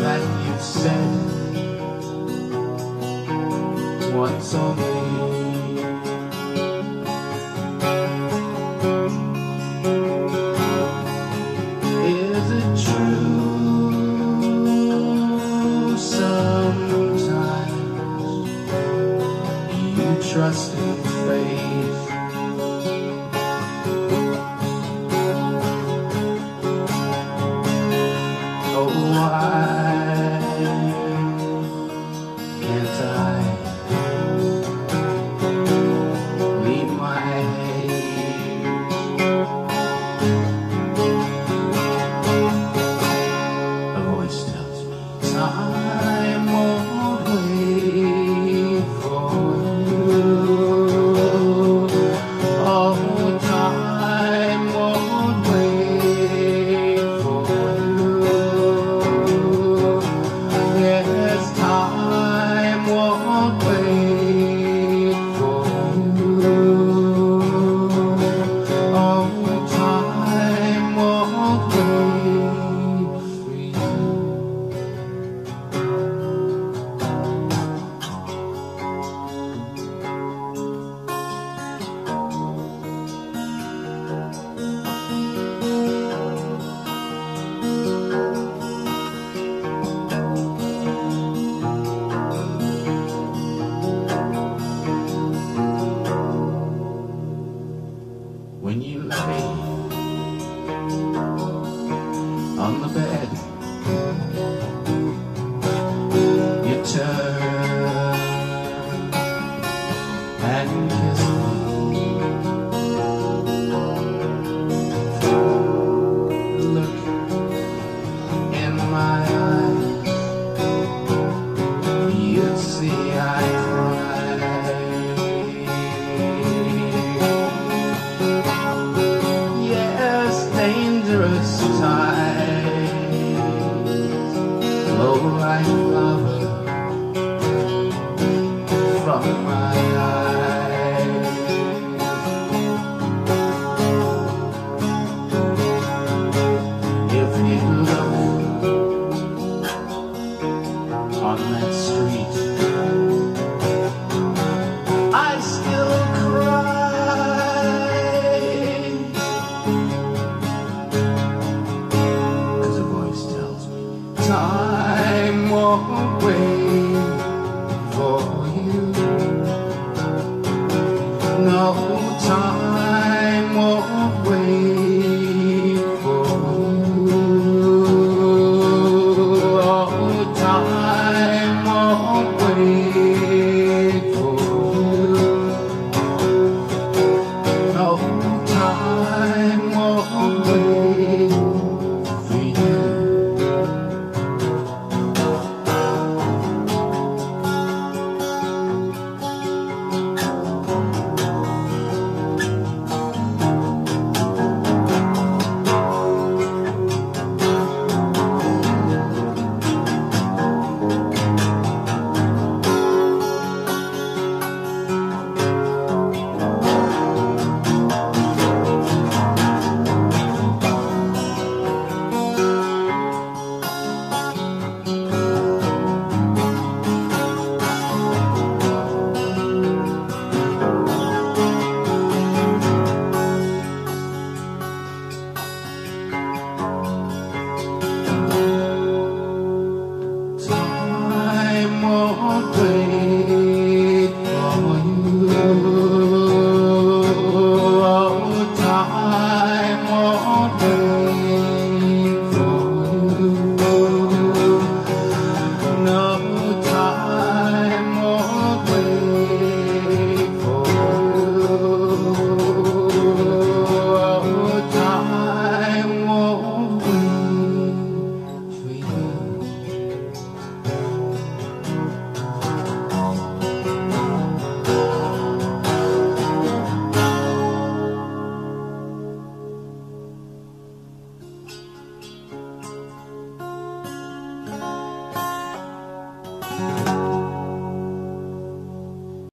that you said once only. Is it true sometimes you trust in fate? Oh, why can't I leave my haze? A voice tells me time won't wait for you. Oh, time won't wait for you. Yes, time won't wait for you. Oh, time won't wait for you. When you lay on the bed, you turn and kiss me. Look in my eyes, you'd see I cry. Dangerous times flow like lava from my eyes. If you look on that street, I still cry. Time won't wait for you. No time.